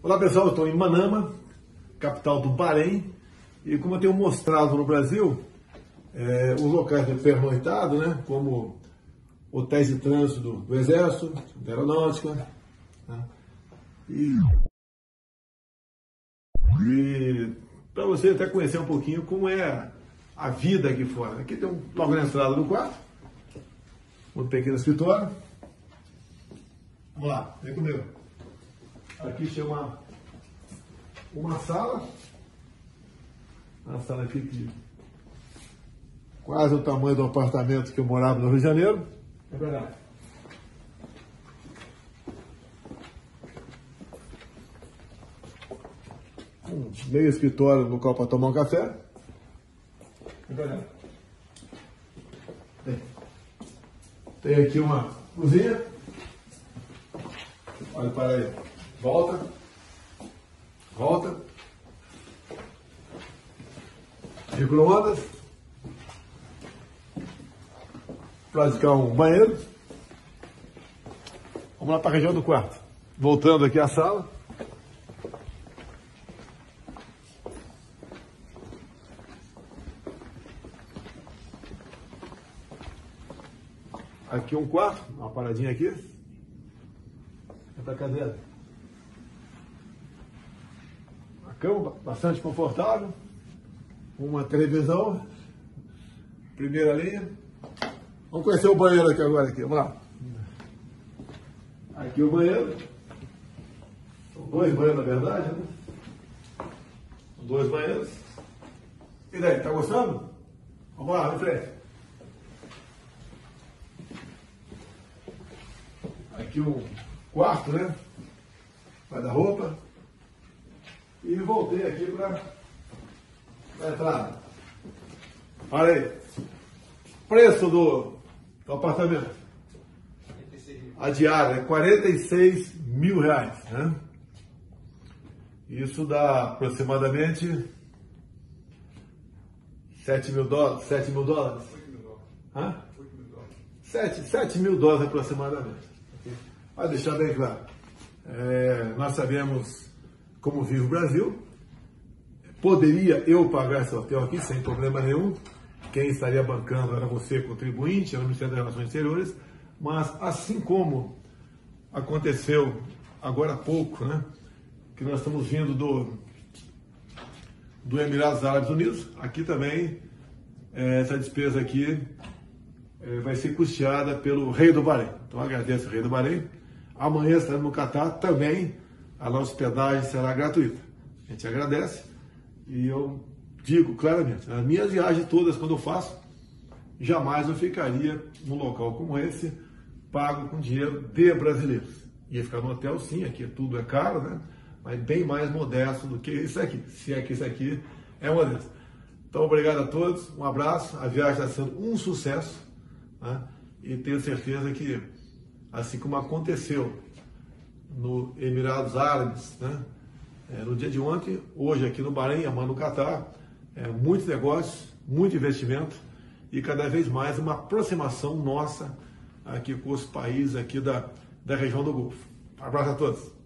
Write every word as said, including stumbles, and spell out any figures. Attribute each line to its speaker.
Speaker 1: Olá pessoal, eu estou em Manama, capital do Bahrein, e como eu tenho mostrado no Brasil, é, os locais de pernoitado, né, como hotéis de trânsito do, do Exército, da Aeronáutica, né, e, e para você até conhecer um pouquinho como é a vida aqui fora. Aqui tem um, logo na entrada do quarto, um pequeno escritório. Vamos lá, vem comigo. Aqui chama uma sala, uma sala aqui que quase o tamanho do apartamento que eu morava no Rio de Janeiro. É verdade. Um meio escritório no qual para tomar um café. É verdade. Tem. Tem aqui uma cozinha. Olha para aí. Volta. Volta. Micro-ondas. Praticar um banheiro. Vamos lá para a região do quarto. Voltando aqui à sala. Aqui um quarto, uma paradinha aqui. Essa cadeira. A cama bastante confortável. Uma televisão. Primeira linha. Vamos conhecer o banheiro aqui agora. Aqui. Vamos lá. Aqui o banheiro. São dois banheiros, na verdade, né? São dois banheiros. E daí, tá gostando? Vamos lá, em frente. Aqui um quarto, né? Guarda-roupa. E voltei aqui para a entrada. Olha aí. Preço do, do apartamento. A diária é quarenta e seis mil reais. Né? Isso dá aproximadamente sete mil dólares. sete mil dólares? Hã? sete mil dólares aproximadamente. Para deixar bem claro, é, nós sabemos como vive o Brasil. Poderia eu pagar esse hotel aqui sem problema nenhum. Quem estaria bancando era você, contribuinte, era o Ministério das Relações Exteriores. Mas assim como aconteceu agora há pouco, né, que nós estamos vindo do, do Emirados Árabes Unidos, aqui também é, essa despesa aqui é, vai ser custeada pelo rei do Bahrein. Então agradeço ao rei do Bahrein. Amanhã estaremos no Catar, também a nossa hospedagem será gratuita. A gente agradece e eu digo claramente, nas minhas viagens todas, quando eu faço, jamais eu ficaria num local como esse, pago com dinheiro de brasileiros. Ia ficar no hotel, sim, aqui tudo é caro, né? Mas bem mais modesto do que isso aqui, se é que isso aqui é modesto. Então, obrigado a todos, um abraço, a viagem está sendo um sucesso, né? E tenho certeza que, assim como aconteceu no Emirados Árabes, né, é, no dia de ontem, hoje aqui no Bahrein, amanhã no Catar, é, muitos negócios, muito investimento e cada vez mais uma aproximação nossa aqui com os países aqui da, da região do Golfo. Um abraço a todos.